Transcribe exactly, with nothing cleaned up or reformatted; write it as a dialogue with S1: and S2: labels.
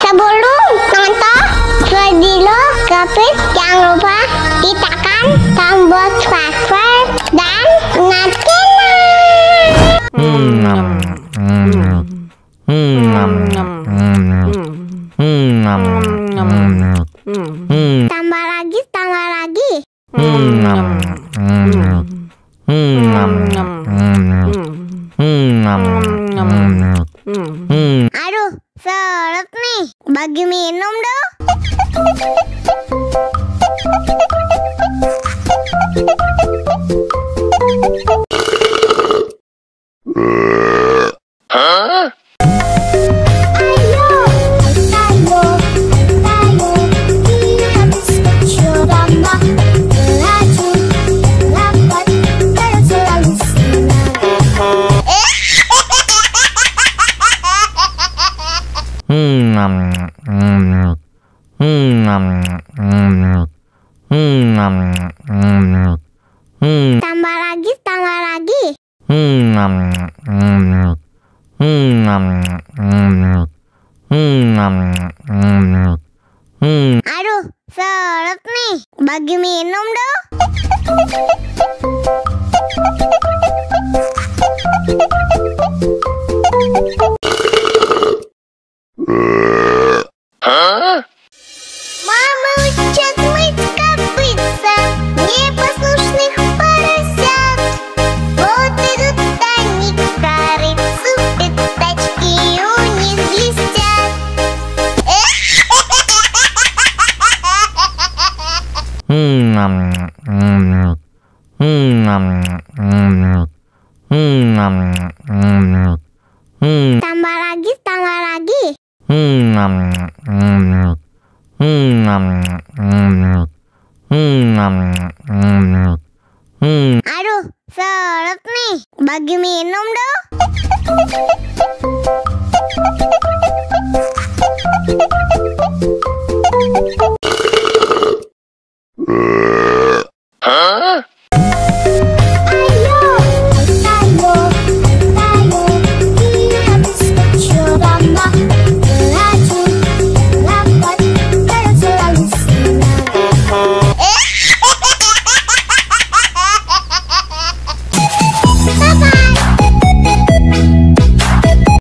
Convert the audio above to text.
S1: Sebelum nonton video Gapit, jangan lupa tekan tombol subscribe dan nyalakan. Tambah lagi, tambah lagi. Aduh, seret nih. Bagi minum dong.
S2: Hah?
S1: Tambah lagi, tambah lagi. Aduh, seret nih. Bagi minum dong.
S2: Hah?
S1: Мама учат мыть копытца, непослушных поросят. Вот идут они к корыцу, пятачки у них блестят. Tambah lagi, tambah lagi. Aduh, seret nih. Bagi minum dong.